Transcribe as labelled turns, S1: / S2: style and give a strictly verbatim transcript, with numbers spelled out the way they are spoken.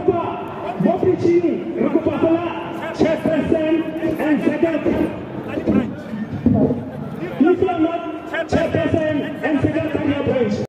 S1: Rupa, Bopichini, Rukupatala, Chairperson, and Secretary. If you are not Chairperson